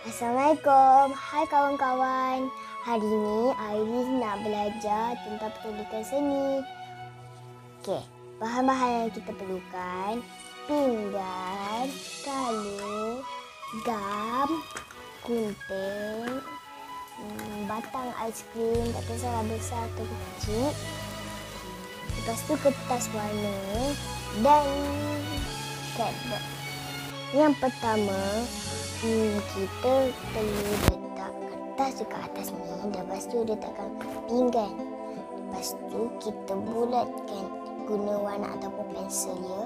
Assalamualaikum. Hai kawan-kawan. Hari ini Iris nak belajar tentang pertunjukan seni. Okey, bahan-bahan yang kita perlukan: pinggan, tali, gam, gunting, batang aiskrim, tak kisahlah besar atau kecil. Lepas tu kertas warna dan cardboard. Yang pertama, kita perlu letak kertas dekat atas ni. Lepas tu letakkan pinggan. Lepas tu kita bulatkan guna warna ataupun pensel ya.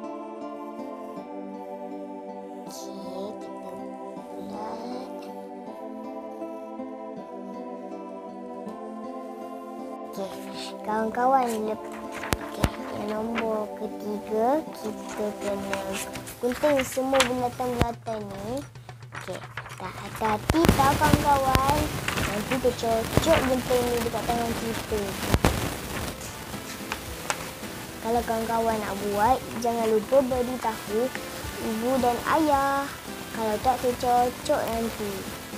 Okey, kita bulatkan. Okey, kawan-kawan, yang nombor ketiga, kita kena gunting semua bulatan-bulatan ni. Okey, hati-hati tau kawan-kawan. Nanti tercocok gunting ni dekat tangan kita. Kalau kawan-kawan nak buat, jangan lupa beritahu ibu dan ayah. Kalau tak tercocok nanti.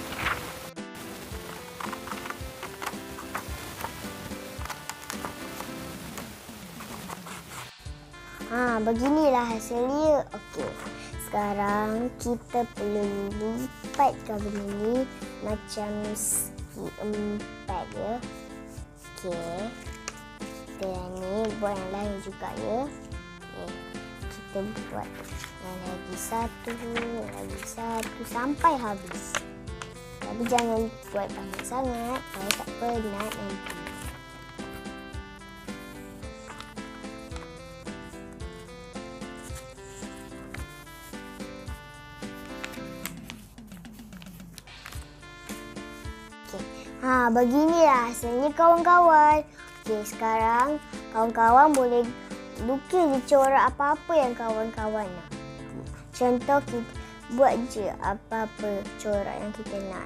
Beginilah hasilnya. Okey. Sekarang kita perlu lipatkan benda ni macam segi empat ya. Okey. Kita ni buat yang lain juga ya. Okey. Kita buat yang lagi satu sampai habis. Tapi jangan buat banyak sangat, kalau tak penat nanti. Beginilah hasilnya kawan-kawan. Okey, sekarang kawan-kawan boleh lukis corak apa-apa yang kawan-kawan nak. Contoh, kita buat je apa-apa corak yang kita nak.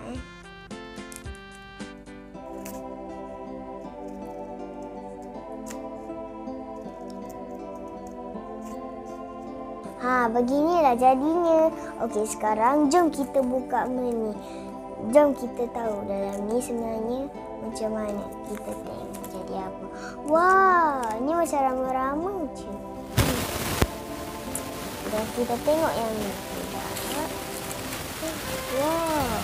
Beginilah jadinya. Okey, sekarang jom kita buka ni. Jom kita tahu dalam ni sebenarnya macam mana. Kita tengok jadi apa. Wah, ni macam rama-rama je. Dan kita tengok yang ni. Wah.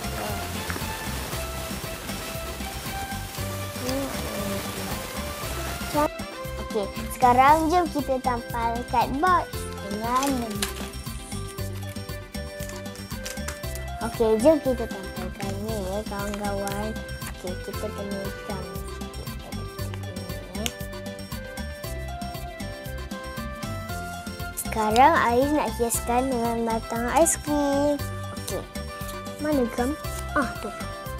Okey, sekarang jom kita tampal cardboard dengan lembut. Okey, jom kita tampilkannya ya kawan-kawan. Okey, kita kena hitam sikit. Sekarang Ais nak hiaskan dengan batang aiskrim. Okey, mana gam? Tu.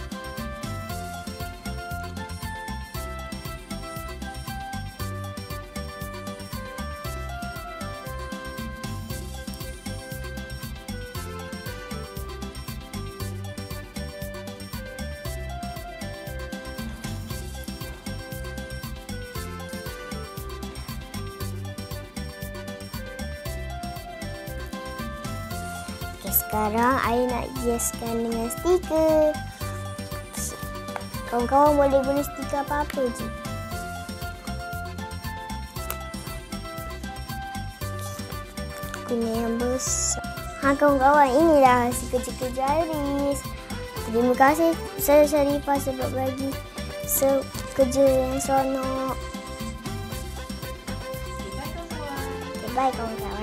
Sekarang Ais nak hiaskan dengan stiker. Kawan-kawan boleh guna stiker apa-apa je. Guna yang besar. Kawan-kawan, inilah hasil kerja-kerja Iris. Terima kasih saya Sharifah sebab bagi kerja yang seronok. Bye kawan-kawan. Bye kawan-kawan.